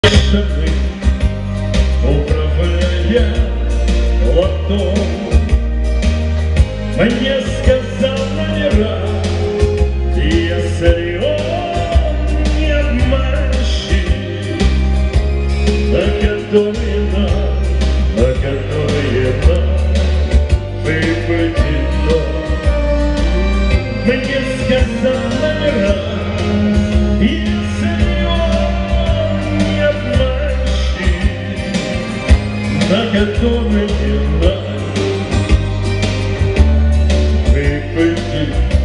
Штаны, управляя лотом, мне сказал номера, если он не обманщик, которые нам выпадет дом. Мне сказал номера, на которые нам выпадет